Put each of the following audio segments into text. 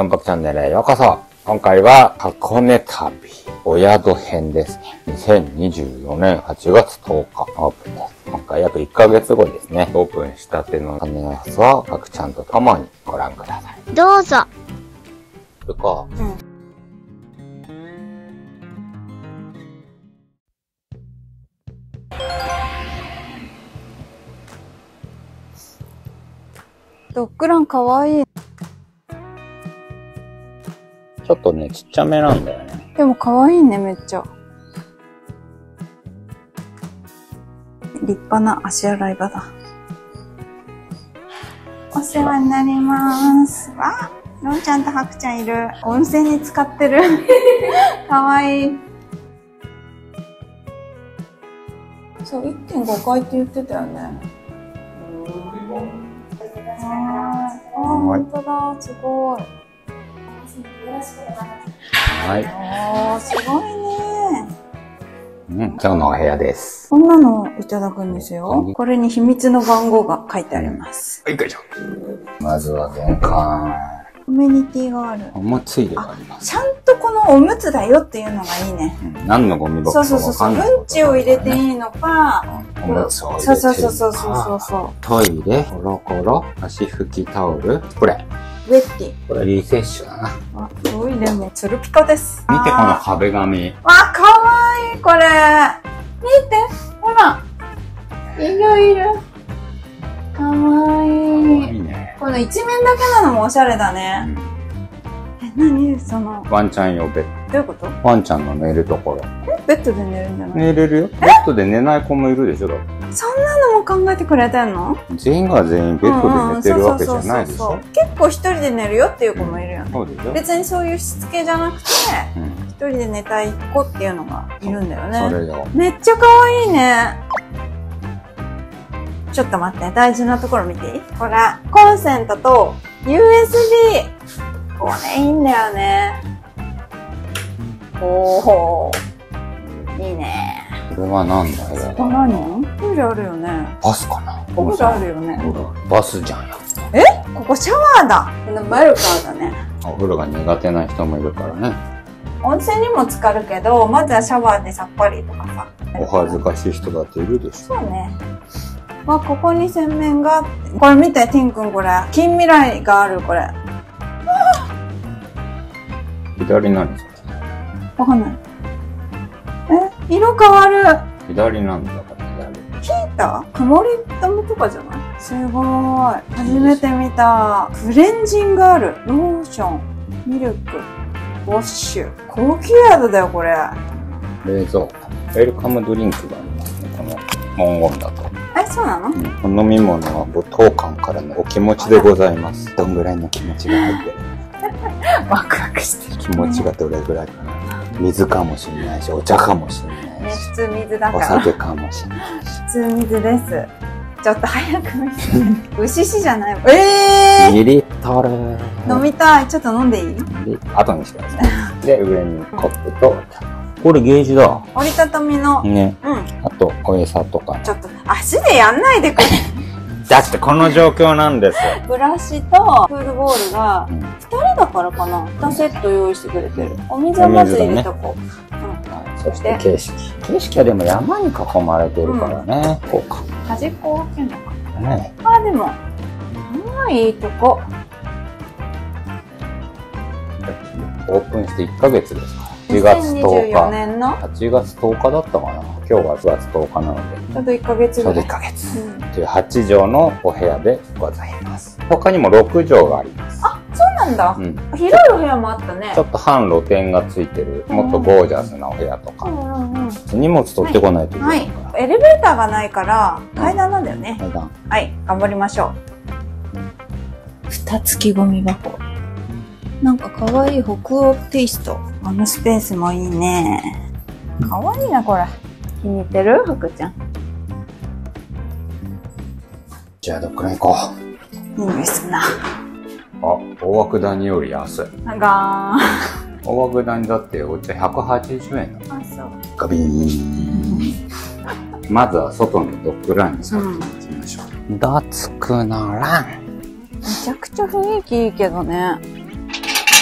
ロンパクチャンネルへようこそ。今回は箱根旅お宿編ですね。2024年8月10日オープンです。今回約1ヶ月後ですね。オープンしたての箱根の様子をパクちゃんと共にご覧ください。 どうぞ。 行こう。 ドッグランかわいい。 ちょっとね、ちっちゃめなんだよね。 でもかわいいね、めっちゃ。立派な足洗い場だ。お世話になります。わあ、のんちゃんとはくちゃんいる。温泉に浸かってる。かわいい。そう、1.5 階って言ってたよね。あ、ほんとだ、すごい。 はい。 あー、すごいね。 今日のお部屋です。 こんなのいただくんですよ。これに秘密の番号が書いてあります。 はい、よいしょ。まずは玄関。 コミュニティがある。 おむつ入れがあります。 ちゃんとこのおむつだよっていうのがいいね。 何のゴミ箱かそうそうそう。うんちを入れていいのか、 おむつを入れていいのか。 そう。 トイレ、コロコロ、足拭きタオル、これ。 ウェッティ。 これリセッシュだな。 あ、トイレもツルピカです。 見てこの壁紙。 わ、かわいい、これ。見て、ほら。いる。かわいい。 いいね。 この一面だけなのもおしゃれだね。何その。 ワンちゃん用ベッどういうこと？ ド。ワンちゃんの寝るところ。 ベッドで寝るんじゃない？ 寝れるよ。ベッドで寝ない子もいるでしょ、だって。 そんなのも考えてくれてんの？ 全員が全員ベッドで寝てるわけじゃないでしょ。 結構一人で寝るよっていう子もいるよね。 そうでしょ。 別にそういうしつけじゃなくて、一人で寝たい子っていうのがいるんだよね。 それよ。 めっちゃ可愛いね。ちょっと待って、大事なところ見ていい？これ、コンセントと USB。これいいんだよね。おー、いいね。 これはなんだよ。 これ何？プールあるよね。 バスかな？ プールあるよね。 バスじゃんよ。 ここシャワーだ。マルカーだね。 お風呂が苦手な人もいるからね。 温泉にも浸かるけど、まずはシャワーでさっぱりとかさ。 お恥ずかしい人だっているでしょ。 そうね。ここに洗面があって。これ見て、ティンくんこれ。近未来がある、これ。 左何それ？ わかんない。色変わる。 左なんだから左。 ヒーター？曇り止めとかじゃない？すごーい。初めて見た。クレンジングある。ローション、ミルク、ウォッシュ。高級宿だよ、これ。 冷蔵庫。ウェルカムドリンクがありますね、この文言だと。 そうなの？ お飲み物はご当館からのお気持ちでございます。どんぐらいの気持ちが入ってる？ ワクワクしてる。 気持ちがどれぐらいかな。水かもしれないし、お茶かもしれないし。 ね、普通水だから。 お酒かもしれないし。 普通水です。ちょっと早く見せて。牛じゃない。 2リットル。 飲みたい。ちょっと飲んでいい？ 後にしてください。で、上にコップと、これゲージだ。 折りたたみの。 ね。あと、お餌とか。 ちょっと、足でやんないでくれ。 だってこの状況なんですよ。 ブラシとプールボールが、2人だからかな。2セット用意してくれてる。お水はまず入れとこう。 そして景色。景色はでも山に囲まれてるからね。こうか。 端っこを開けるのか。 ね。 でも、いいとこ。 オープンして1ヶ月ですか。8月10日。 2024年の 8月10日だったかな。今日は9月10日なので。 ちょうど1ヶ月ぐらい。 ちょうど1ヶ月。という8畳のお部屋でございます。他にも6畳があります。 そうなんだ。広いお部屋もあったね。 ちょっと半露天がついてる、もっとゴージャスなお部屋とか。荷物取ってこないといけないから。 エレベーターがないから階段なんだよね。 階段。 はい、頑張りましょう。蓋付きゴミ箱。なんか可愛い北欧テイスト。あのスペースもいいね。可愛いな、これ。気に入ってる？ハクちゃん。 じゃあどっから行こいいですな。 大涌谷より安い。 がー。 大涌谷だってお茶180円だ。 そう。 ガビーン。まずは外のドッグランに先に行きましょう。ダツクナラン。 めちゃくちゃ雰囲気いいけどね。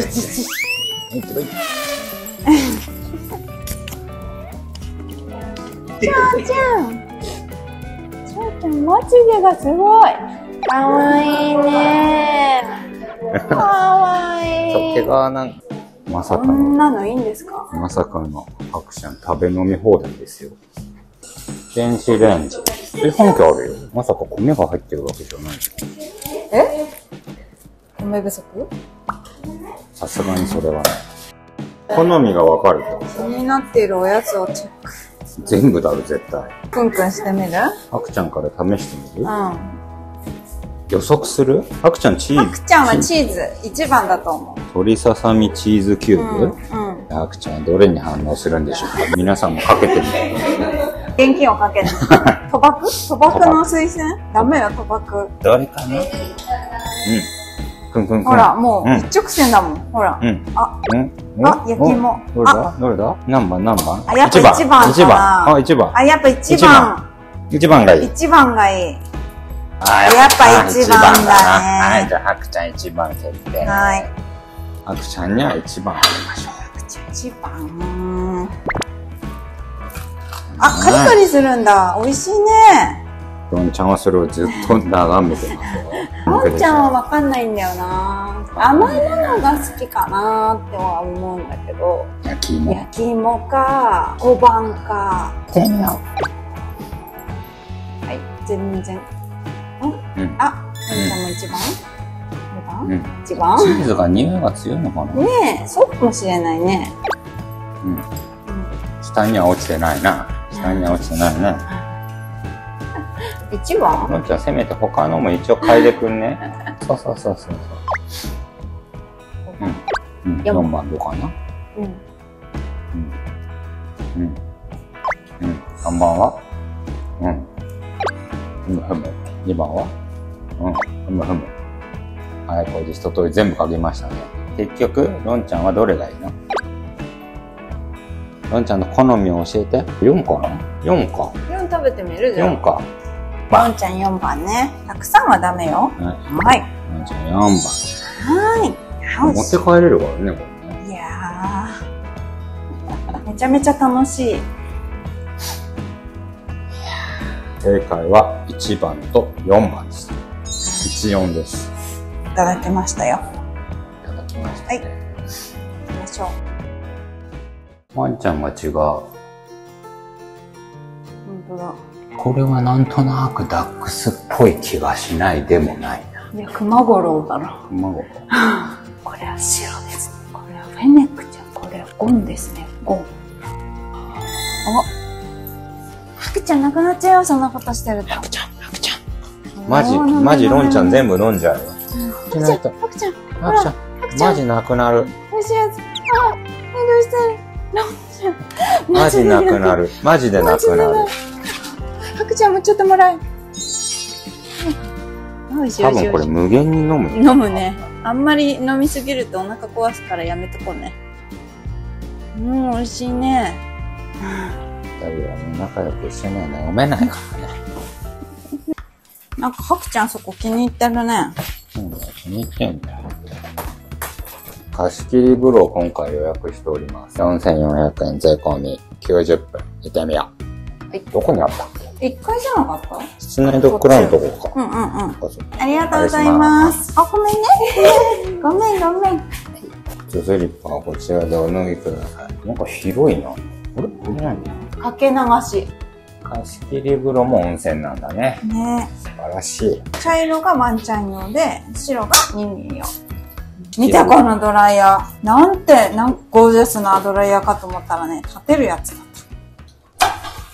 ちゃんちゃん、まつげがすごい。かわいいね。かわいい。 毛がなんか、まさかこんの、 なのいいんですか？ まさかのハクちゃん食べ飲み放題ですよ。電子レンジ。炊飯器あるよ。まさか米が入ってるわけじゃない。 え？米不足？ さすがにそれはない。好みがわかると。 気になっているおやつをチェック。 全部だろ、絶対。 くんくんしてみる？ ハクちゃんから試してみる？ うん。 予測する？ハクちゃんチーズ。 ハクちゃんはチーズ一番だと思う。 鶏ささみチーズキューブ？ハクちゃんはどれに反応するんでしょうか？皆さんもかけてみて。 現金をかける。賭博？賭博の推薦？ダメよ、賭博。 どれかな？うん。くんくんくん。 ほら、もう一直線だもん。ほら。 うん。 あ、 うん。 あ、焼き芋。 どれだ？どれだ？何番？何番？ あ、やっぱ1番かな。 あ、1番。 あ、やっぱ1番。 1番がいい。 1番がいい。 あ、 やっぱ1番だね。 はい、じゃあ、ハクちゃん1番決定。 はい。 ハクちゃんには1番あげましょう。 ハクちゃん1番。あ、カリカリするんだ。美味しいね。 ロンちゃんはそれをずっと眺めてますよ。 ロンちゃんはわかんないんだよな。甘いものが好きかなっては思うんだけど。 焼き芋。 焼き芋か、小判か。 てんよ。 はい、全然。 うん。 あ、ロンちゃんも1番 ?2 番、 うん、 1番チーズが匂いが強いのかな？ ねえ、そうかもしれないね。 うん。下には落ちてないな。下には落ちてないね。 1番？ ロンちゃんせめて他のも一応嗅いでくんね。そうそうそうそう。うん。うん。4番どうかな？ うん。 うん。うん。うん。3番は？うん。ふむふむ。2番は？うん。ふむふむ。はい、これで一通り全部書きましたね。結局、ロンちゃんはどれがいいの？ロンちゃんの好みを教えて。4かな？ 4 か。 4食べてみる？じゃあ 4か。 ロンちゃん4番ね。たくさんはダメよ。 はい。 はい。 ロンちゃん4番。 はい。 持って帰れるからね、これね。 いやー。めちゃめちゃ楽しい。 正解は1番と4番です。14です。 いただきましたよ。 いただきました、 はい。行きましょう。 ワンちゃんが違う。 本当だ。 これはなんとなくダックスっぽい気がしないでもないな。 いや、熊五郎だろ。 卵。 これは白ですね。これはフェネックちゃん。これはゴンですね。ゴン。お。ハクちゃんなくなっちゃうよ、そんなことしてると。 ハクちゃん。マジロンちゃん全部飲んじゃうよ。 ハクちゃん、ハクちゃん。 ハクちゃん。マジなくなる。 美味しいやつ。あ、どうしてる？ マジなくなる。マジでなくなる。 ハクちゃんもちょっともらう。 多分これ無限に飲む。 飲むね。あんまり飲みすぎるとお腹壊すからやめとこうね。美味しいね。 二人はね、仲良く一緒にはね、飲めないからね。 なんかハクちゃんそこ気に入ってるね。 気に入ってんだよ。貸し切り風呂を今回予約しております。4400円税込み90分。行ってみよう。はい。どこにあったっけ 1階じゃなかった？ 室内ドッグランのとこか。 ありがとうございます。あ、ごめんね。ごめん。 靴スリッパはこちらでお脱ぎください。なんか広いな。これ何？ かけ流し。 貸し切り風呂も温泉なんだね。 ね。 素晴らしい。 茶色がワンちゃん用で、白が人間用。見てこのドライヤー。なんてゴージャスなドライヤーかと思ったらね、立てるやつだった。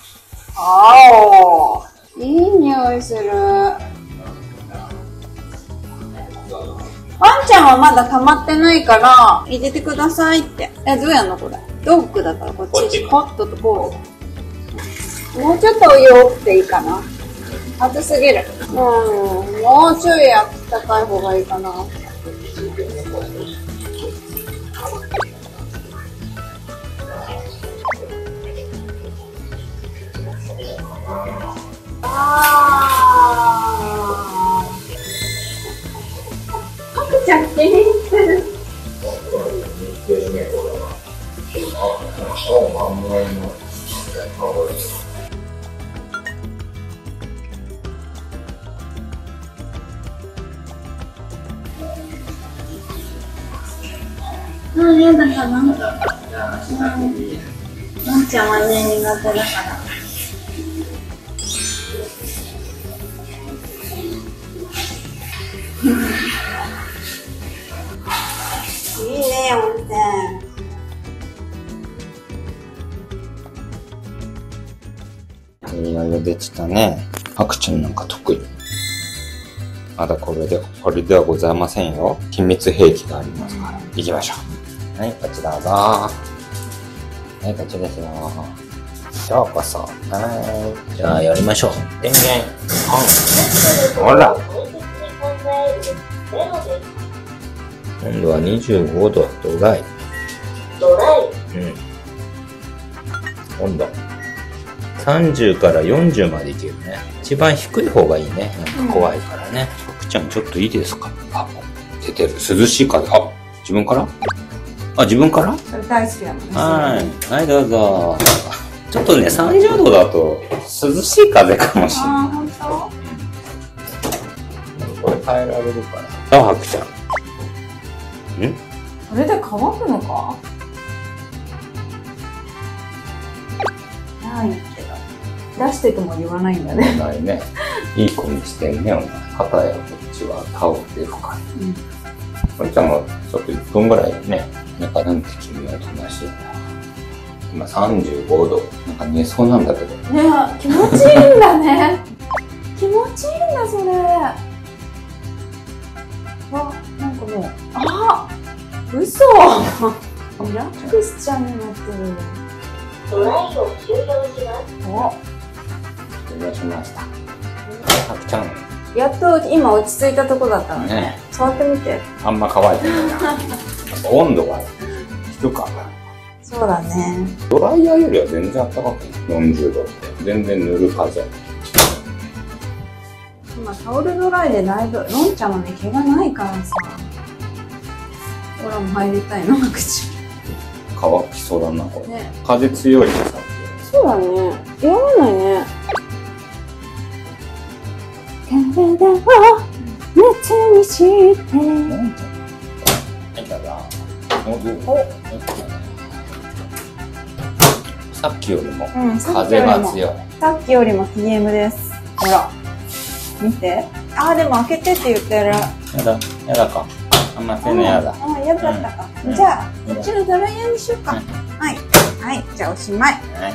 あお。いい匂いする。ワンちゃんはまだ溜まってないから、入れてくださいって。どうやんのこれ。ドッグだからこっち。ホットとコール。もうちょっとお湯多くていいかな。熱すぎる。もうちょい温かい方がいいかな。ハクちゃん気に入ってる。やだかな。ワンちゃんはね、苦手だから。いいね、温泉。 いろいろ出てたね。ハクちゃんなんか得意。まだこれではございませんよ。秘密兵器がありますから。行きましょう。はい、こちらどうぞ。はい、こっちですよ。ようこそ。はい。じゃあ、やりましょう。電源オン。ほら。今度は25度、ドライ。温度。30から40までいけるね。一番低い方がいいね。なんか怖いからね。ハクちゃんちょっといいですか？あ、出てる。涼しい風。あ、自分から？あ、自分から？ それ大好きだもんね。 はい、どうぞ。ちょっとね、30度だと涼しい風かもしれない。 あ、ほんと？ これ変えられるから。あ、ハクちゃん。 これで乾くのか？ないけど。出してても言わないんだね。 ないね。いい子にしてんね、お前。肩やこっちはタオルで拭かない。これちゃんもちょっと1分ぐらいね、中なんて君は楽しいな。今35度。なんか寝そうなんだけど。 ねえ、気持ちいいんだね。気持ちいいんだ、それ。わ、なんかもう、あ、嘘。リラックスちゃんになってる。 ドライを終了します。 お、 終了しました。ハクちゃん。 やっと今落ち着いたとこだったのね。触ってみて。 あんま乾いてないな。やっぱ温度が低かった。 そうだね。 ドライヤーよりは全然暖かくない。40度って。全然ぬる風。 今タオルドライでだいぶ、のんちゃんはね、毛がないからさ。ほらも入りたいの、口。 乾きそうだな、これ。 ね。 風強いしさ。 そうだね。弱らないね。体を熱にして。 はい、どうぞ。さっきよりも風が強い。 さっきよりも PM です。ほら。見て。あー、でも開けてって言ってる。 やだか。あんませんのやだ。 あ、やだったか。じゃあ、こっちのドライヤーにしようか。はい。はい。じゃあおしまい。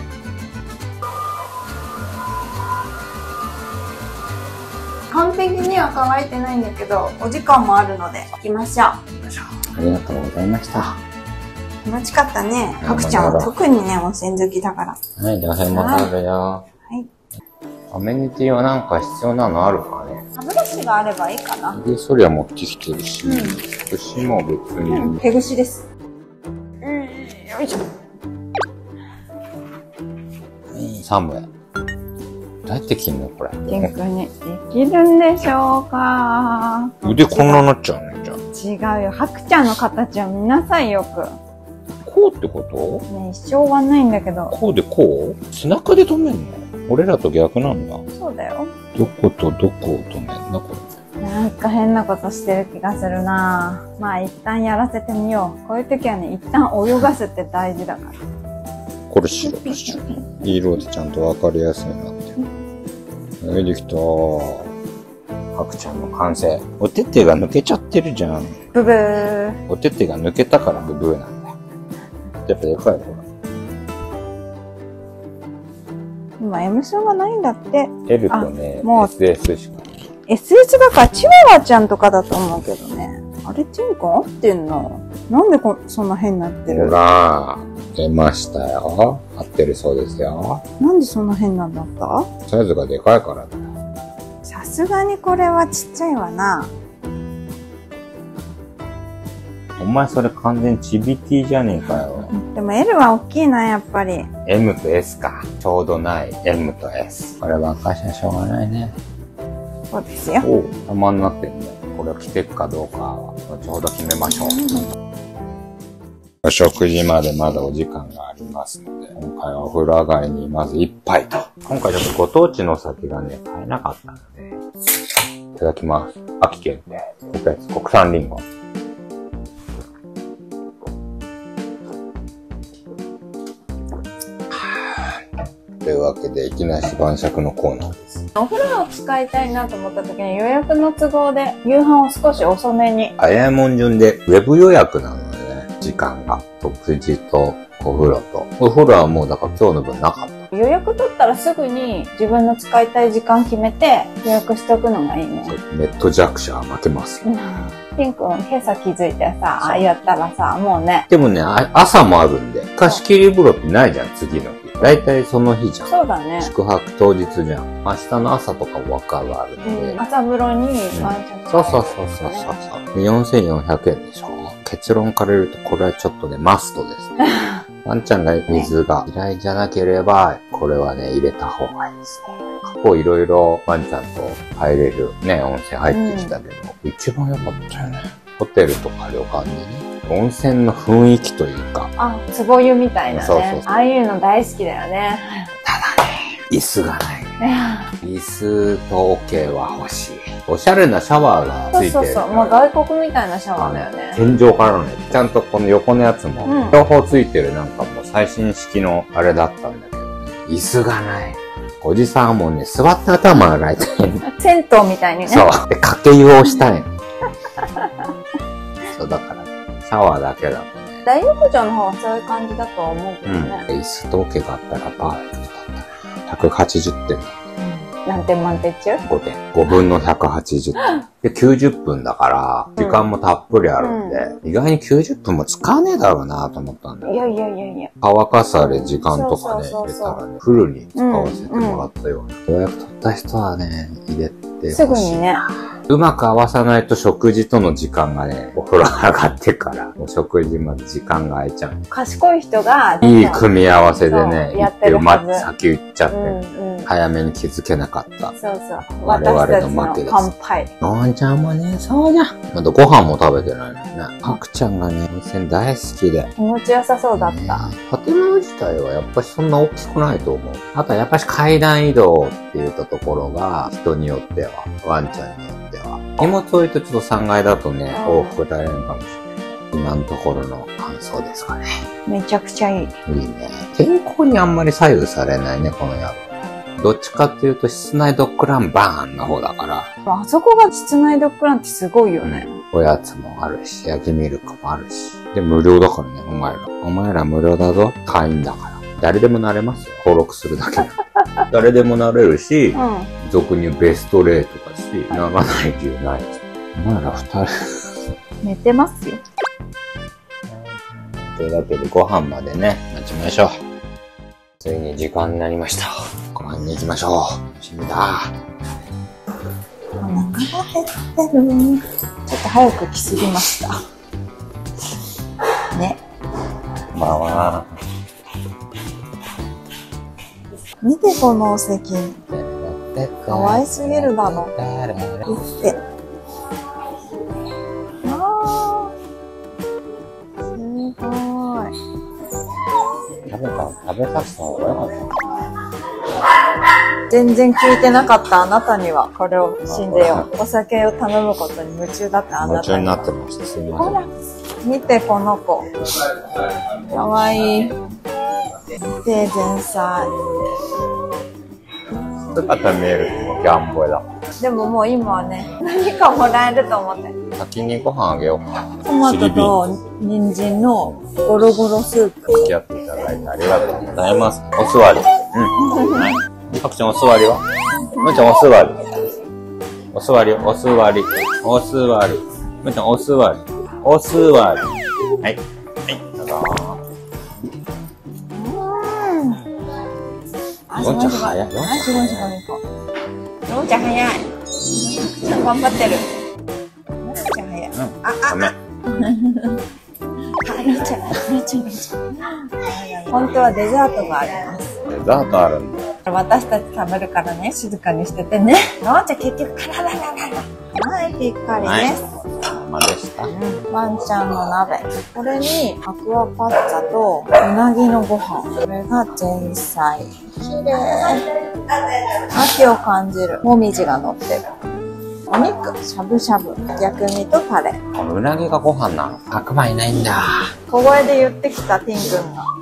完璧には乾いてないんだけど、お時間もあるので、行きましょう。 ありがとうございました。 気持ちかったね。 やハクちゃんは特にね、温泉好きだから。 はい、じゃあ辺も食べよ。 はい。 アメニティはなんか必要なのあるかね。 歯ブラシがあればいいかな。 で、そりゃ持ってきてるし、 うん串も別に。 手ぐしです。よいしょ。 サムエ。どうやって切んのこれ。 ケン君にできるんでしょうか。 腕こんななっちゃうね、じゃあ。 違うよ。ハクちゃんの形を見なさいよく。 こうってことねえ、しょうがないんだけど。 こうでこう背中で止めんの俺らと逆なんだ。 そうだよ。 どことどこを止めんのこれ。 なんか変なことしてる気がするな。まあ一旦やらせてみよう。こういう時はね、一旦泳がすって大事だから。 これ白と白。色でちゃんとわかりやすいなって。はい、できた。ハクちゃんの完成。おててが抜けちゃってるじゃん。 ブブー。 おててが抜けたからブブーなんだよ。やっぱでかいほら。 今 M 数がないんだって。 L とね、 もう SS しかない。 SS だからチワワちゃんとかだと思うけどね。あれ、チンコ合ってんの？なんでそんな変になってほる？ ら、出ましたよ。合ってるそうですよ。 なんでそんな変なんだった？ サイズがでかいからだよ。 さすがにこれはちっちゃいわな。 お前それ完全チビティじゃねえかよ。 でも L は大きいな、やっぱり。 M と S か。ちょうどない M と S。こればっかしはしょうがないね。 そうですよ。 おう、玉になってるね。これを着ていくかどうかは、後ほど決めましょう。お食事までまだお時間がありますので、今回はお風呂上がりにまず一杯と。今回ちょっとご当地の酒がね、買えなかったので、いただきます。秋県で、国産リンゴ。というわけで、いきなり晩酌のコーナーです。 お風呂を使いたいなと思った時に予約の都合で夕飯を少し遅めに。 早いもん順で、ウェブ予約なのでね、時間が。食事とお風呂と。お風呂はもうだから今日の分なかった。 予約取ったらすぐに自分の使いたい時間決めて予約しておくのがいいね。 ネット弱者は負けますよ。 ピン君、今朝気づいてさ、あやったらさ、もうね。 でもね、朝もあるんで、貸し切り風呂ってないじゃん、次の日。だいたいその日じゃん。 そうだね。 宿泊当日じゃん。明日の朝とかもがあるので。 朝風呂にワンちゃんそう。4400円でしょ。結論から言うと、これはちょっとね、マストですね。ワンちゃんが水が嫌いじゃなければ、これはね、入れた方がいいですね。過去いろいろワンちゃんと入れるね、温泉入ってきたけど、一番良かったよね。ホテルとか旅館にね、温泉の雰囲気というか。 あ、壺湯みたいなね。 そう。 ああいうの大好きだよね。 ただね、椅子がない。椅子と桶は欲しい。おしゃれなシャワーがついてる。 そう。もう外国みたいなシャワーだよね。 天井からね、ちゃんとこの横のやつも、両方ついてるなんかもう最新式のあれだったんだけどね。椅子がない。おじさんはもうね、座って頭洗いたい。 銭湯みたいにね。 そう。で、かけ湯をしたいの。そう、だから、シャワーだけだとね。 大浴場の方はそういう感じだと思うけどね。 椅子と桶があったらパーフェクトだったな。180点だ。 何点満点中 ?5 点。5分の180点。で、90分だから、時間もたっぷりあるんで、意外に90分も使わねえだろうなと思ったんだよ。 いや。 乾かされ時間とかね、入れたらね、フルに使わせてもらったような。予約取った人はね、入れてほしい。 すぐにね。 うまく合わさないと食事との時間がね、お風呂上がってから、もう食事まで時間が空いちゃう。 賢い人が、 いい組み合わせでね、 やってるはず。 先行っちゃって、早めに気づけなかった。 そう。 我々の負けです。 乾杯。 のんちゃんもね、そうじゃん。まだご飯も食べてないのにね。ハクちゃんがね、温泉大好きで。 気持ちよさそうだった。 建物自体はやっぱりそんな大きくないと思う。あとはやっぱり階段移動って言ったところが、人によっては、ワンちゃんによっては。荷物置いとちょっと3階だとね、往復大変かもしれない。今のところの感想ですかね。 めちゃくちゃいい。 いいね。天候にあんまり左右されないね、この宿。どっちかっていうと室内ドッグランバーンの方だから。 あそこが室内ドッグランってすごいよね。 おやつもあるし、焼きミルクもあるし。で、無料だからね、お前ら。お前ら無料だぞ。会員だから。誰でもなれますよ。登録するだけだ。誰でもなれるし、俗に言うベストレートだし、ならない理由ないです。お前ら二人。 寝てますよ。 というわけでご飯までね、待ちましょう。ついに時間になりました。ご飯に行きましょう。楽しみだ。 お腹が減ってる。ちょっと早く来すぎました。ね。 こんばんは。 見てこのお席。かわいすぎるだろ。って。あー。すごい。 食べさせた方がよかった。 全然聞いてなかったあなたには、これを信じよう。お酒を頼むことに夢中だったあなたには。 夢中になってました。すみまほら、見てこの子。かわいい。見て、前菜。 姿見えるとギャンボだ。 でももう今はね、何かもらえると思って。 先にご飯あげようか。 トマトと人参のゴロゴロスープ。 付き合っていただいてありがとうございます。お座り。はい。かくちゃんお座りは？むーちゃんお座り。お座り、お座り、お座り。むーちゃんお座り。お座り。はい。はい。どうぞ。ヨンちゃん早い。ヨンちゃん早い。ちゃん頑張ってる。ヨンちゃん早い。 ダメ。 本当はデザートがあります。 デザートあるんだ。 私たち食べるからね、静かにしててね。ヨンちゃん結局カラララララ。はい、ぴっかりです。 生でした。 ワンちゃんの鍋。これにアクアパッツァとうなぎのご飯。これが前菜。きれい。秋を感じる。もみじが乗ってる。お肉、しゃぶしゃぶ、薬味とタレ。 うなぎがご飯なの。白米いないんだ。 小声で言ってきたティン君が。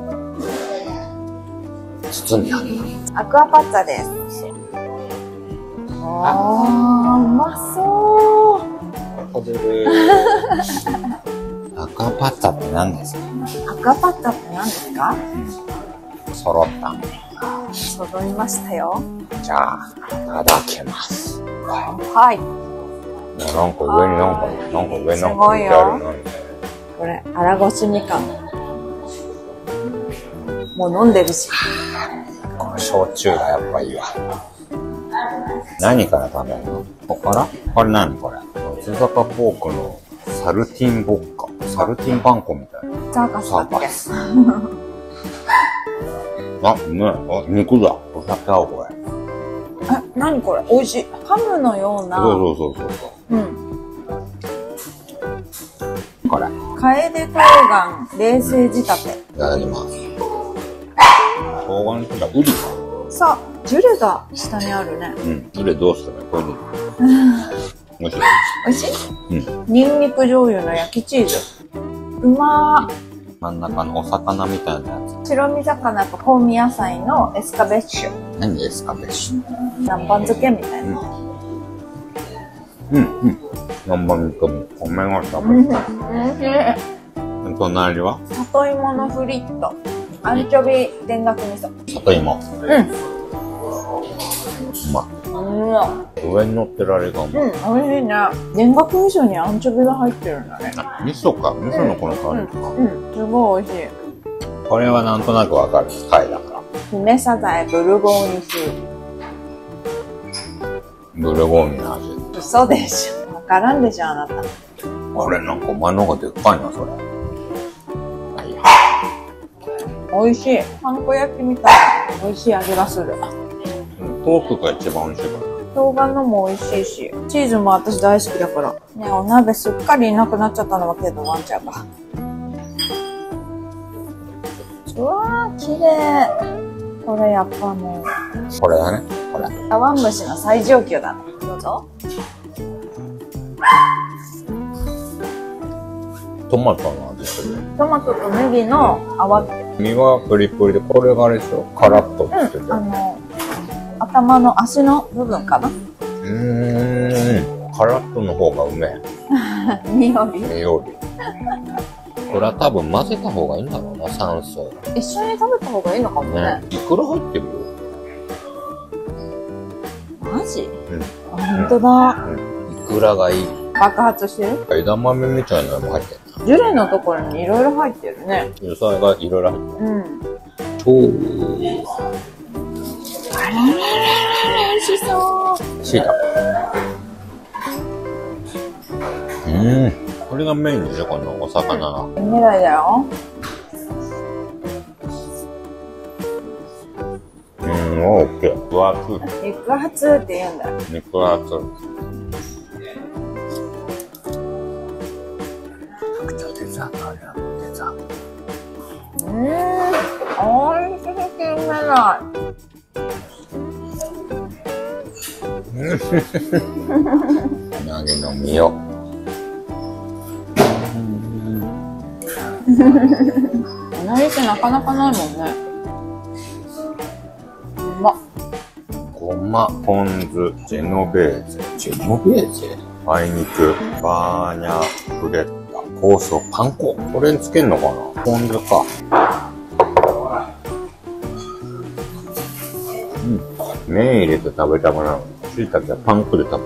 包んだ。 アクアパッツァです。あー、うまそう。 食べる。アクアパッツァって何ですか？ アクアパッツァって何ですか？ 揃った。 揃いましたよ。 じゃあ、いただきます。 はい。 なんか上になんか上になんか置いてあるのに。 これ、荒ごしみかん。もう飲んでるし。 この焼酎がやっぱいいわ。何から食べるの？ここからこれ何これ？松坂ポークのサルティンボッカ。サルティンパン粉みたいな。 サーカスだっけ？ あ、うまい。あ、肉だ。お酒合うこれ。 え、何これ？美味しい。ハムのような。 そう。 うん。 これ。 カエデ冬瓜冷製仕立て。 いただきます。冬瓜ってか、ウリか。 さあ、ジュレが下にあるね。 うん。ウリどうしたの？これに。美味しい。 美味しい？ うん。 ニンニク醤油の焼きチーズ。うまー。 真ん中のお魚みたいなやつ。 白身魚と香味野菜のエスカベッシュ。 何ですか、ベッシュ。 南蛮漬けみたいな。 南蛮と米が食べる。隣は里芋のフリット。アンチョビ田楽味噌。 里芋。うまい。上に乗ってられるかも。 美味しいね。田楽味噌にアンチョビが入ってるんだね。 味噌か。味噌のこの香りか。 すごい美味しい。 これはなんとなくわかる。貝だから。 姫サザエブルゴーニュ風。 ブルゴーニュの味。 嘘でしょ。わからんでしょ、あなた。 これなんかお前の方がでっかいな、それ。 美味しい。パン粉焼きみたいな美味しい味がする。 トークが一番美味しいから。 冬瓜のも美味しいし、チーズも私大好きだから。ね、お鍋すっかりいなくなっちゃったのはけど、ワンちゃんが。うわー、綺麗。これやっぱもう。 これだね。これ。 茶碗蒸しの最上級だね。どうぞ。 トマトの味する。 トマトとネギの泡。 身はプリプリで、これがあれでしょ？カラッとしてて。 頭の足の部分かな。 カラッとの方がうめえ。 身より。 身より。これは多分混ぜた方がいいんだろうな、酸素。 一緒に食べた方がいいのかもね。 いくら入ってるよ。 マジ？あ、ほんとだ。 いくらがいい。 爆発してる？ 枝豆みたいなのも入ってジュレのところにいろいろ入ってるね。 る。野菜がいろいろ入ってる。 うん。あららららら、美味しそう。 シイタケ。これがメインでしょ、このお魚が。 キンメダイだよ。 オッケー。分厚い。 肉厚って言うんだよ。 肉厚。デザートあるよ、デザート。 おいしいキンメダイ。 うなぎの身を。 うなぎってなかなかないもんね。うまっ。 ごま、ポン酢、ジェノベーゼ。ジェノベーゼ？梅肉、バーニャ、フレッタ、香草、パン粉。これにつけんのかな？ポン酢か。麺入れて食べたくなる。しいたけはパン粉で食べる。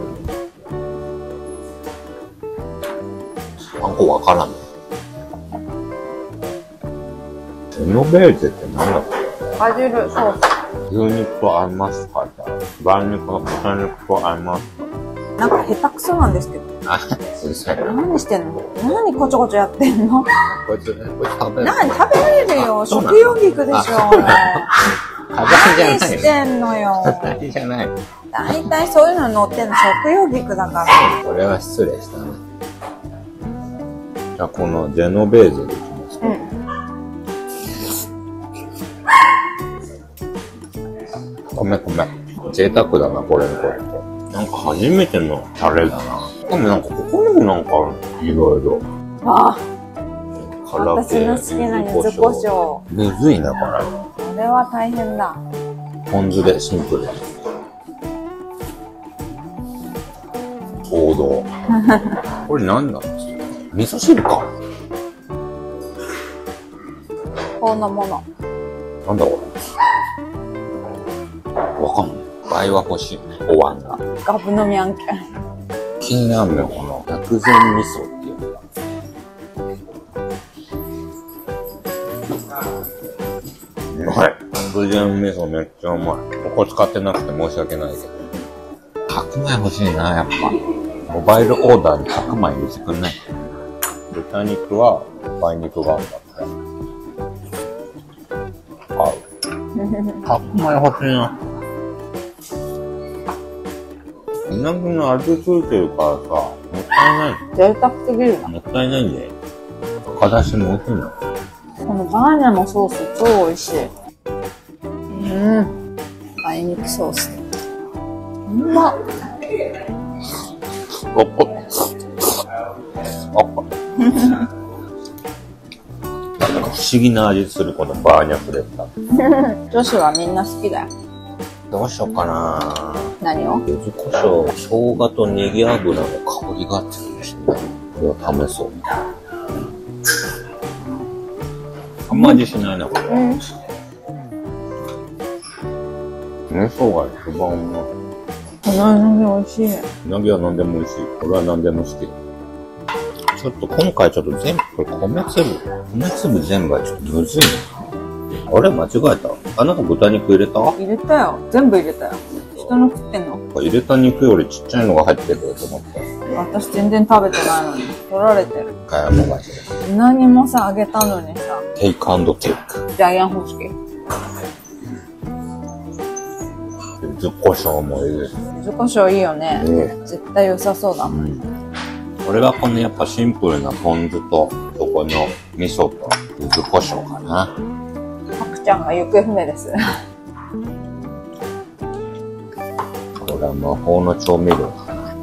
パン粉わからんね。ジェノベーゼって何だっけ？ バジルソース。 牛肉と合いますか？梅肉と豚肉と合いますか？ なんか下手くそなんですけど。 あ、うるさい。 何してんの？何こちょこちょやってんの？ こいつ食べる。 何食べられるよ。食用肉でしょ。何してんのよ。 いじゃない。 大体そういうの乗ってんの食用肉だから。 これは失礼したね。じゃあこのジェノベーゼでいきますか。米。贅沢だな、これ。なんか初めてのタレだな。でもなんかここにもなんかある。いろいろ。 ああ。 辛私の好きな柚子胡椒。 むずいな、これ。 これは大変だ。 ポン酢でシンプル。王道。これ何なんですか？味噌汁か。 こんなもの。 なんだこれ。わかんない。場合は欲しいね。お椀が。 ガブ飲み案件。 気になるのよ、この薬膳味噌っていうのが。はい。薬膳味噌めっちゃうまい。ここ使ってなくて申し訳ないけど。白米欲しいな、やっぱ。モバイルオーダーに白米入れてくんない？豚肉は梅肉があるんだって。合う。白米欲しいな。うなぎの味ついてるからさ、もったいない。 贅沢すぎるな。 もったいないんで。赤だしも美味しいの。 このバーニャのソース超美味しい。梅肉ソース。うまっ。 おっぽ。なんか不思議な味するこのバーニャフレッタ。 女子はみんな好きだよ。 どうしようかな。 何を？ 柚子胡椒、生姜とネギ油の香りが強いしね。これを試そう。あんま味しないな、これ。味噌が一番うまい。 このうなぎ美味しい。 うなぎは何でも美味しい。これは何でも好き。ちょっと今回ちょっと全部、これ米粒全部はちょっとむずいな。あれ間違えた。あなた豚肉入れた？ 入れたよ。全部入れたよ。人の食ってんの？ 入れた肉よりちっちゃいのが入ってると思って。 私全然食べてないのに。取られてる。 かやもがしです。 うなぎもさ、あげたのにさ。 テイクアンドテイク。 ジャイアン方式。 柚子胡椒もいいです。 柚子胡椒いいよね。絶対良さそうだもん。 これがこのやっぱシンプルなポン酢と、そこの味噌と柚子胡椒かな。 パクちゃんが行方不明です。 これは魔法の調味料。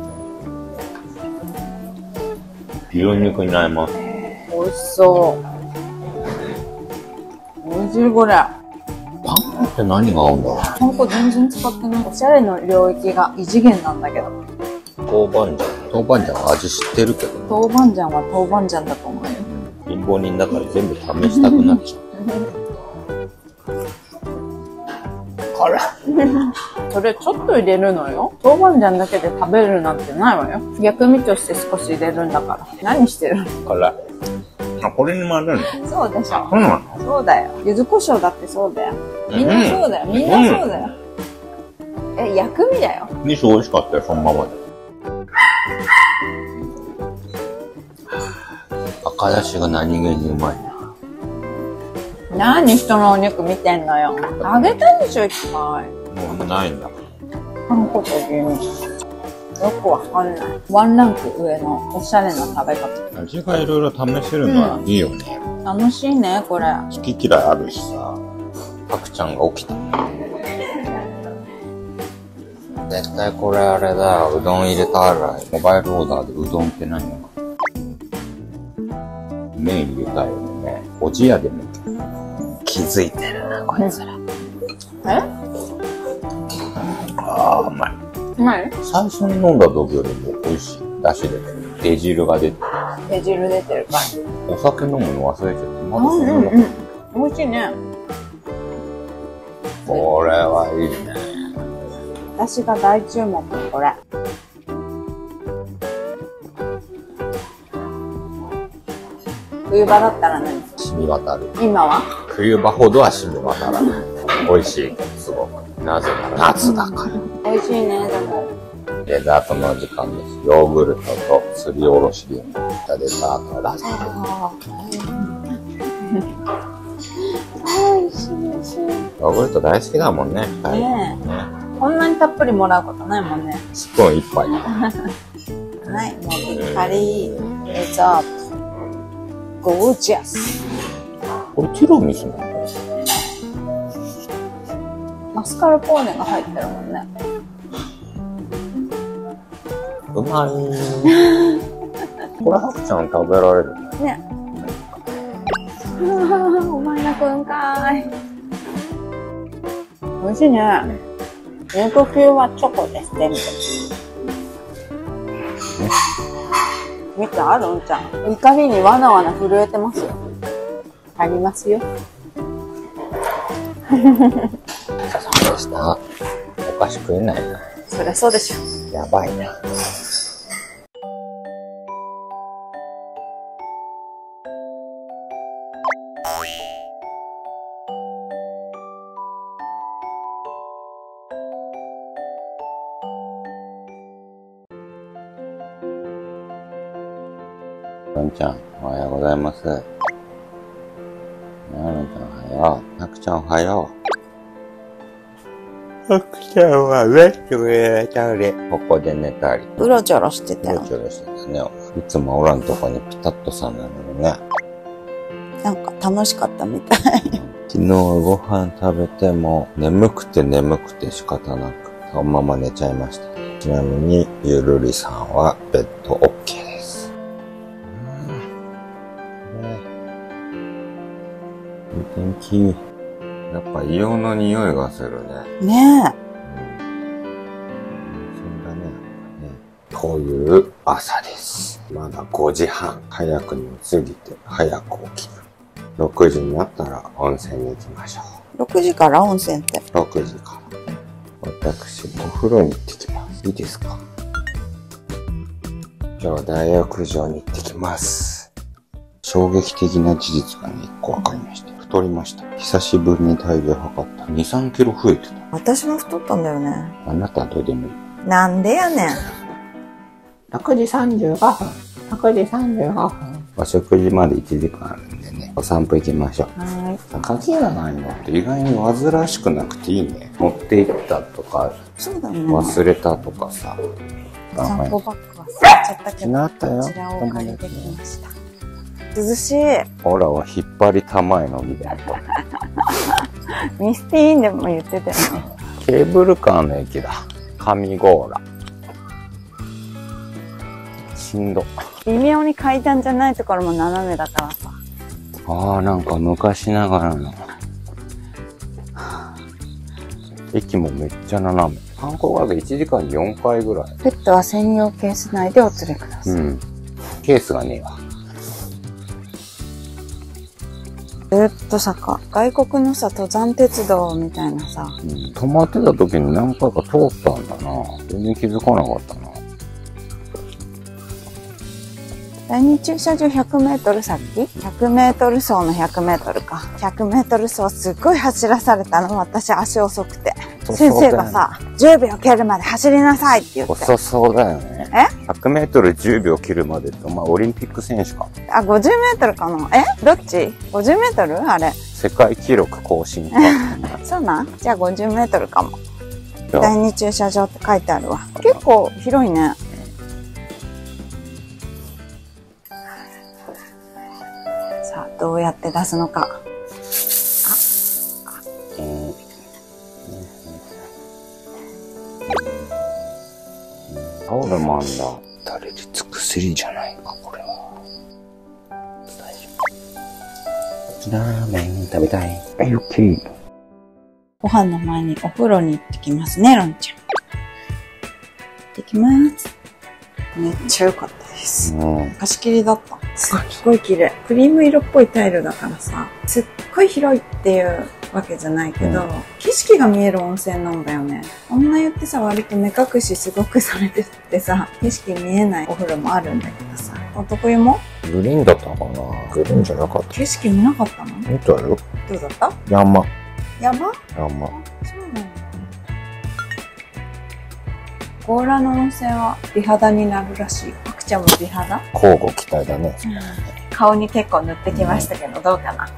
牛肉になります。 美味しそう。美味しいこれ。 パン粉って何が合うんだろう？ パン粉全然使ってない。おしゃれの領域が異次元なんだけど。 豆板醤は味知ってるけど、ね、 豆板醤は豆板醤だと思うよ。 貧乏人だから全部試したくなっちゃう。辛い。 それちょっと入れるのよ。豆板醤だけで食べるなんてないわよ。薬味として少し入れるんだから。何してるの？ これ。あ、これに混ぜるの？ そうでしょ。 そうなの？ そうだよ。柚子胡椒だってそうだよ。みんなそうだよ。みんなそうだよ。薬味だよ。 味噌美味しかったよ、そのままで。赤だしが何気にうまいな。 何人のお肉見てんのよ。あげたんでしょ、いっぱい。 もうないんだ。 あんこと牛肉。よくわかんない。ワンランク上のおしゃれな食べ方。 味がいろいろ試せるのはいいよね。 楽しいね、これ。 好き嫌いあるしさ。たくちゃんが起きた。絶対これあれだよ。うどん入れたら、モバイルオーダーでうどんって何よ。麺入れたいよね。おじやでも気づいてるな、こいつら。ああ、うまい。 うまい？ 最初に飲んだ時よりも美味しい。だしで。出汁が出てる。 出汁出てるから。 お酒飲むの忘れちゃって、まだそんなの。 美味しいね。 これはいいね。 私が大注目、これ。冬場だったら何？ 染み渡る。 今は？ 冬場ほどは染み渡らない。美味しいけど、すごく。なぜなら夏だから。 美味しいね、でも。 デザートの時間です。ヨーグルトとすりおろしリンゴがデザートだ。 美味しい美味しい。 ヨーグルト大好きだもんね。 ねえ。こんなにたっぷりもらうことないもんね。 スプーン一杯。 はい、もうピッカリデザート。ゴージャス。 これティラミスなの？ マスカルポーネが入ってるもんね。 うまいー。これハクちゃん食べられるね。お前のくんかーい。美味しいね。肉球はチョコです、全部。見て、あるんちゃん。怒りにわなわな震えてますよ。ありますよ。 そうでした。お菓子食えないな。 そりゃそうでしょ。 やばいな。のんちゃん、おはようございます。のんちゃん、おはよう。はくちゃん、おはよう。はくちゃんはベッドで寝たり、ここで寝たり。 うろちょろしてたよ。 うろちょろしてたね。いつもおらんとこにピタッとさんなのにね。 なんか楽しかったみたい。 昨日ご飯食べても、眠くて仕方なく、そのまま寝ちゃいました。ちなみに、ゆるりさんはベッド OK です。いい天気。やっぱ硫黄の匂いがするね。 ねえ。 そうだね。という朝です。まだ5時半。早くに過ぎて、早く起きる。6時になったら温泉に行きましょう。 6時から温泉って。 6時から。私、お風呂に行ってきます。いいですか？今日は大浴場に行ってきます。衝撃的な事実がね、1個分かりました。太りました。久しぶりに体重測った。2、3キロ増えてた。 私も太ったんだよね。 あなたはどうでもいい。 なんでやねん。 6時35分。6時35分。お食事まで1時間あるんでね、お散歩行きましょう。 はい。 鍵がないのって意外に煩わしくなくていいね。持って行ったとか、 そうだね。 忘れたとかさ。 散歩バッグ忘れちゃったけど、 なったよ。 こちらをお借りできました。涼しい。 オラは引っ張りたまえのみである。 ミスティーンでも言ってたよ。 ケーブルカーの駅だ。上郷ら。しんど。 微妙に階段じゃないところも斜めだからさ。 ああ、なんか昔ながらの。駅もめっちゃ斜め。観光ガード1時間に4回ぐらい。 ペットは専用ケース内でお連れください。 うん。ケースがねえわ。 さ、外国のさ、登山鉄道みたいなさ。 止まってた時に何回か通ったんだな。全然気づかなかったな。 第2駐車場100メートル先 ?100 メートル走の100メートルか。100メートル走すっごい走らされたの。私足遅くて。先生がさ、10秒切るまで走りなさいって言って。 遅そうだよね。100メートル10秒切るまでって、お前オリンピック選手か。 あ、50メートルかな。どっち ?50 メートルあれ。 世界記録更新か。 そうなん？じゃあ50メートルかも。第2駐車場って書いてあるわ。結構広いね。さあ、どうやって出すのか。 タオルもあんだ。垂れ率薬じゃないか、これは。大丈夫。ラーメン食べたい。はい、オッケー。 ご飯の前にお風呂に行ってきますね、ロンちゃん。行ってきます。めっちゃ良かったです。貸し切りだった。すっごい綺麗。クリーム色っぽいタイルだからさ、すっごい広いっていうわけじゃないけど、景色が見える温泉なんだよね。女湯ってさ、割と目隠しすごくされててさ、景色見えないお風呂もあるんだけどさ、男湯もグリーンだったのかな？グリーンじゃなかった。 景色見なかったの？ 見たよ。 どうだった？ 山。 山？ 山。 そうなんだ。強羅の温泉は美肌になるらしい。あくちゃんも美肌？ 交互期待だね。 顔に結構塗ってきましたけど、どうかな？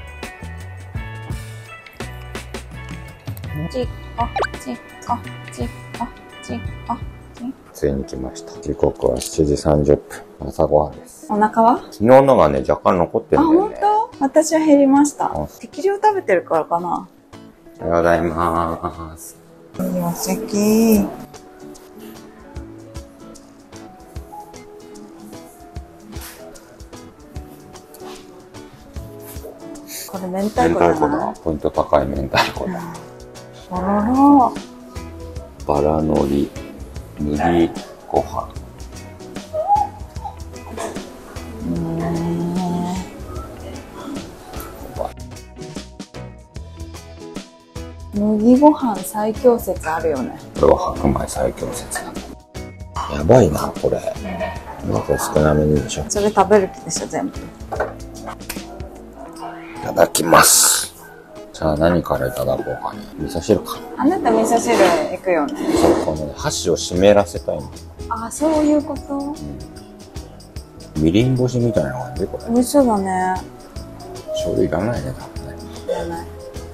チッコ、チッコ、チッコ、チッコ、チッコ。 ついに来ました。時刻は7時30分。朝ごはんです。 お腹は？ 昨日のがね、若干残ってるんだよね。 あ、本当？私は減りました。適量食べてるからかな。 おはようございます。 いいお席。これ明太子だ。 ポイント高い明太子だ。 あらら。 バラのり、麦ご飯。 麦ご飯最強説あるよね。 これは白米最強説だ。やばいな、これ。なんか少なめにでしょ。 それ食べる気でしょ、全部。 いただきます。じゃあ何からいただこうかね。味噌汁か。 あなた味噌汁行くよね。 そう、このね、箸を湿らせたいんだ。 あ、そういうこと？ みりん干しみたいな感じこれ。 美味しそうだね。 醤油いらないね、多分ね。 いらない。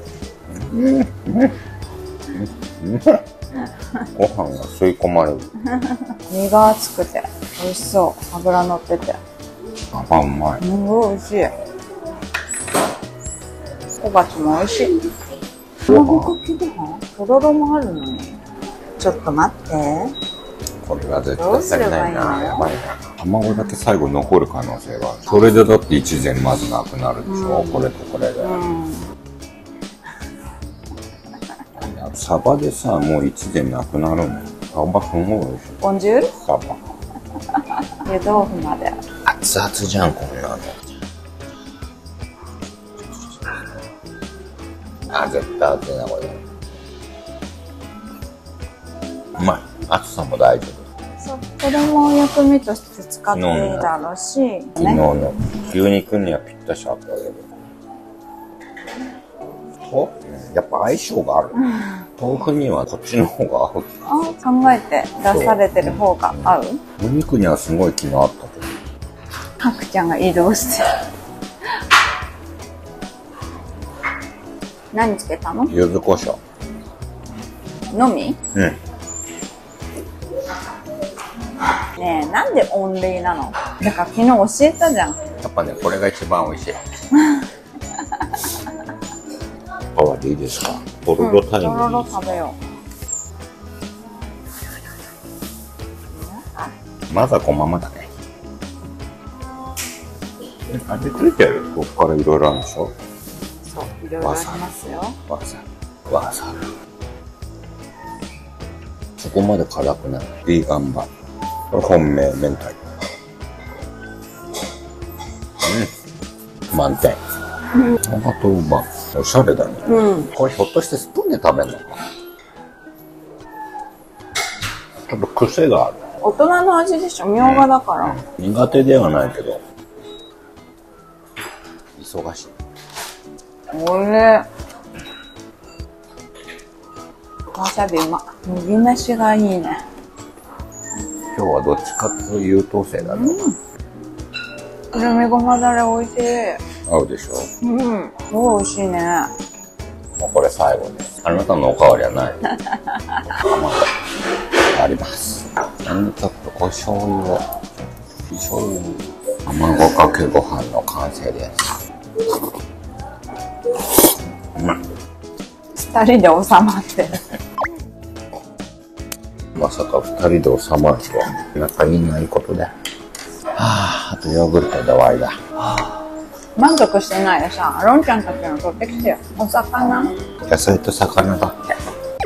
ご飯が吸い込まれる。 身が厚くて美味しそう。油乗ってて。 あ、うまい。 すごい美味しい。小鉢も美味しい。卵かけご飯？とろろもあるのに。ちょっと待って。 これは絶対足りないな。やばいな。卵だけ最後残る可能性がある。それでだって一膳まずなくなるでしょ。これとこれで。サバでさ、もう一膳なくなるの。サバすごい美味しい。 ボンジュール？ サバ。 湯豆腐まで。 熱々じゃん、こんなの。あ、絶対熱いな、これ。うまい。熱さも大丈夫。 そう。これも薬味として使っていいだろうし。 昨日の牛肉にはぴったしあったけど。お、やっぱ相性がある。豆腐にはこっちの方が合う。 あ、考えて出されてる方が合う？ お肉にはすごい気があったけど。 ハクちゃんが移動してる。何つけたの？ 柚子胡椒。 のみ？ うん。 ねえ、なんでオンリーなの？だから昨日教えたじゃん。 やっぱね、これが一番美味しい。おかわりいいですか？とろろタイム。 とろろ食べよう。まだこのままだね。味ついてる？ここからいろいろあるんでしょ？ そう、いろいろありますよ。 わさび。そこまで辛くない。ビーガン版。これ本命明太子。満点。 トマトうま。おしゃれだね。これひょっとしてスプーンで食べるのかな。ちょっと癖がある。 大人の味でしょ、みょうがだから。 苦手ではないけど、忙しい。 おいしい。わさびうま。麦飯がいいね。 今日はどっちかというと優等生だね。 くるみごまだれ美味しい。 合うでしょ。 すごい美味しいね。 もうこれ最後です。あなたのおかわりはない。卵あります。ちょっとお醤油を。卵かけご飯の完成です。 二人で収まってる。 まさか二人で収まるとは仲いいないことで。あとヨーグルトで終わりだ。 満足してないでさ、ロンちゃんたちの取ってきてよ。お魚。 野菜と魚だって。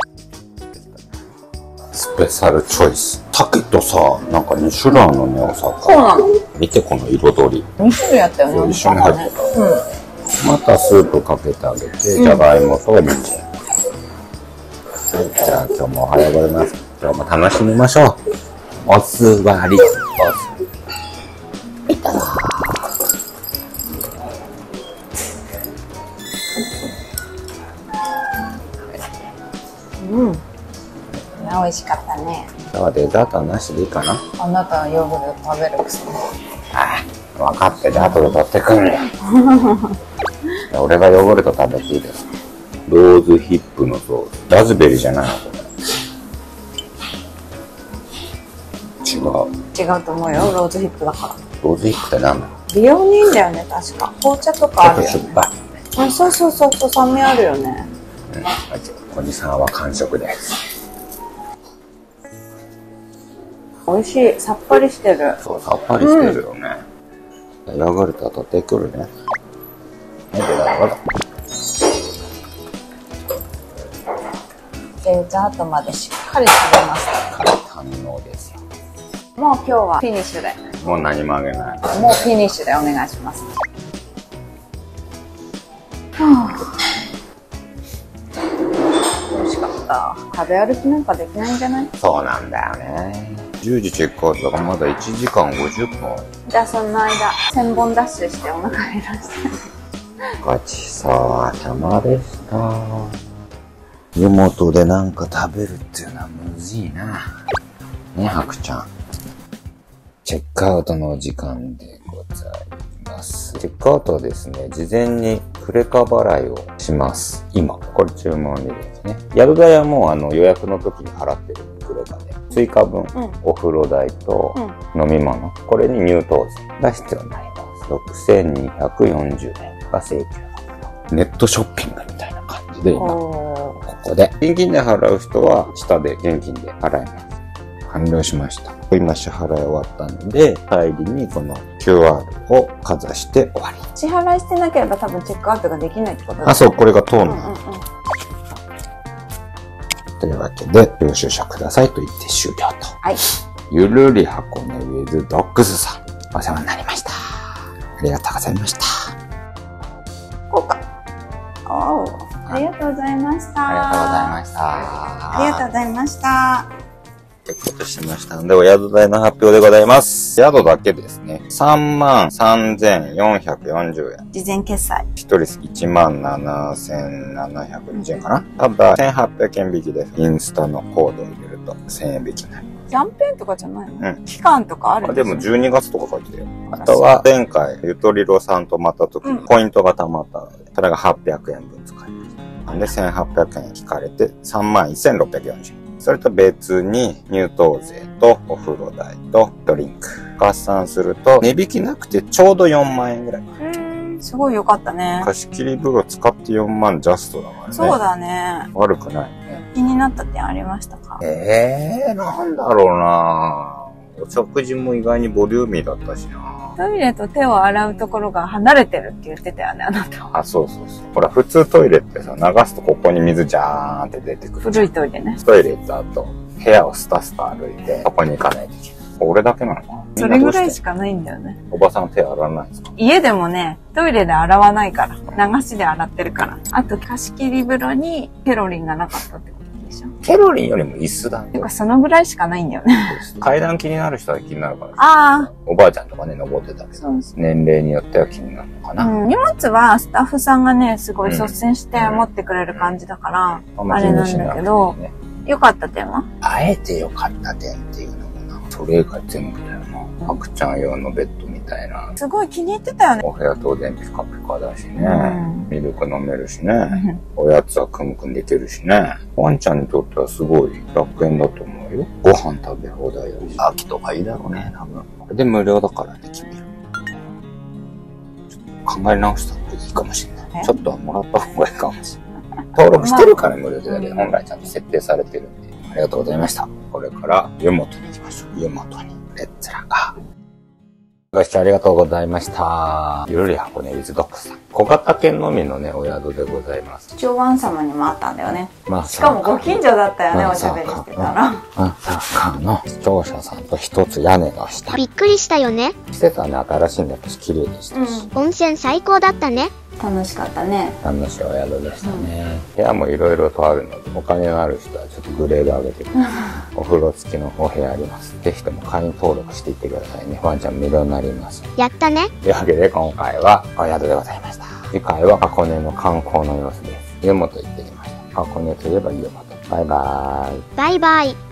スペシャルチョイス。鮭とさ、なんか2種類あるのね、お魚。 そうなの。 見てこの彩り。 2種類やったよね。 一緒に入ってた。またスープかけてあげて、じゃがいもとみじん。じゃあ今日もおはようございます。今日も楽しみましょう。お座り。いただき美味しかったね。 今日はデザートはなしでいいかな。 あなたはヨーグルト食べるくせに。 分かってて後で取ってくんね俺がヨーグルト食べていいですか。ローズヒップのソース。ラズベリーじゃないのこれ。違うと思うよ、ローズヒップだから。 ローズヒップって何だろう。 美容にいいんだよね、確か。紅茶とかあるよね。 ちょっと酸っぱい。 そう、酸味あるよね。 おじさんは完食です。 美味しい。さっぱりしてる。 そう、さっぱりしてるよね。ヨーグルト取ってくるね。デザートまでしっかり食べます。 堪能ですよ。 もう今日はフィニッシュで。 もう何もあげない。 もうフィニッシュでお願いします。美味しかった。食べ歩きなんかできないんじゃない？ そうなんだよね。10時チェックアウトだからまだ1時間50分。 じゃあその間、1000本ダッシュしてお腹減らして。 ごちそうさまでした。湯本でなんか食べるっていうのはむずいな。ね、ハクちゃん。チェックアウトの時間でございます。チェックアウトはですね、事前にクレカ払いをします。今、これ注文履歴ですね。宿代はもう予約の時に払ってるクレカで。追加分、お風呂代と飲み物、これに入湯税が必要になります。6240円が請求額と。ネットショッピングみたいな感じで今、ここで。現金で払う人は下で現金で払います。完了しました。今支払い終わったので、帰りにこの QR をかざして終わり。 支払いしてなければ多分チェックアウトができないってことです。 そう、これが通るの。というわけで、領収書くださいと言って終了と。 はい。 ゆるり箱根ウィズドッグスさん、お世話になりました。ありがとうございました。 こうか。ありがとうございました。 ありがとうございました。 ありがとうございました。 ということしましたので、お宿代の発表でございます。宿だけですね、33,440円。 事前決済。 一人17,720円かな。ただ、1,800円引きです。インスタのコードを入れると1000円引きになります。 キャンペーンとかじゃないの？期間とかあるんですでも12月とか書いてるよ。あとは、前回、ゆとりろさんとまた時にポイントが貯まったので、それが800円分使いました。なんで1,800円引かれて31,640円。それと別に入湯税とお風呂代とドリンク合算すると値引きなくてちょうど4万円ぐらい。 すごい良かったね。 貸し切り風呂使って4万ジャストだからね。 そうだね。 悪くないね。 気になった点ありましたか？ なんだろうな。お食事も意外にボリューミーだったしな。 トイレと手を洗うところが離れてるって言ってたよね、あなたは。 そう。ほら、普通トイレってさ、流すとここに水ジャーンって出てくる。 古いトイレね。 トイレ行った後、部屋をスタスタ歩いて、ここに行かないといけない。 俺だけなのかな。 それぐらいししかないんだよね。 おばさん手洗わないんですか？ 家でもね、トイレで洗わないから。流しで洗ってるから。あと、貸し切り風呂にケロリンがなかったってことでしょ。 ケロリンよりも椅子だね。 てか、そのぐらいしかないんだよね。 階段気になる人は気になるから。 あおばあちゃんとかね、登ってたけど、 そうそう年齢によっては気になるのかあ。 な。 荷物はスタッフさんがね、すごい率先して持ってくれる感じだから、あれなんだけど、良かった点は？ あえて良かった点っていうのもな、それ以外全部だよな。赤ちゃん用のベッドみたいな。 すごい気に入ってたよね。 お部屋当然ピカピカだしね。ミルク飲めるしね。おやつはくむくんできるしね。ワンちゃんにとってはすごい楽園だと思うよ。ご飯食べ放題だし。秋とかいいだろうね、多分。これで無料だからね、君。考え直した方がいいかもしれない。ちょっとはもらった方がいいかもしれない。登録してるから無料でだけど、本来ちゃんと設定されてるんで。ありがとうございました。これから湯本に行きましょう。湯本に。レッツラガー。ご視聴ありがとうございました。ゆるり箱根ウィズドッグさん。小型犬のみのね、お宿でございます。 一応ワン様にもあったんだよね。 まあ、 しかもご近所だったよね、おしゃべりしてたら。 まさかの視聴者さんと一つ屋根の下。 びっくりしたよね。 施設はね、新しいんだけど、綺麗でしたし。 温泉最高だったね。 楽しかったね。 楽しいお宿でしたね。部屋もいろいろとあるので、お金のある人はちょっとグレード上げてください。お風呂付きのお部屋あります。ぜひとも会員登録していってくださいね。ワンちゃん無料になります。 やったね。 というわけで今回はお宿でございました。次回は箱根の観光の様子です。湯本行ってきました。箱根といえば湯本。バイバーイ。 バイバイ。